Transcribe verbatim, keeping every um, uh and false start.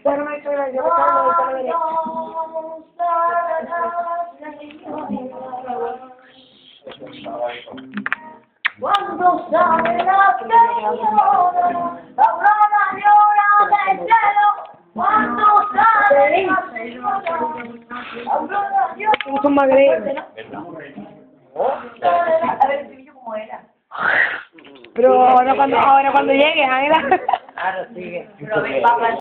Pero me ha hecho gracia, porque estaba muy para derecha. Cuando sale la señora, Aurora llora del cielo. Cuando sale la señora, Aurora llora. Son más grandes. A ver, el tuyo cómo era. Pero ahora cuando, ahora cuando llegue, Ángela. Ahora sigue. Pero ven, papá.